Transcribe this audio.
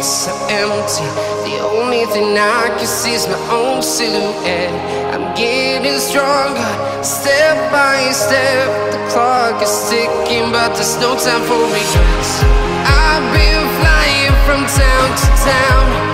pockets are empty. The only thing I can see is my own silhouette. I'm getting stronger, step by step. The clock is ticking, but there's no time for regrets. I've been flying from town to town,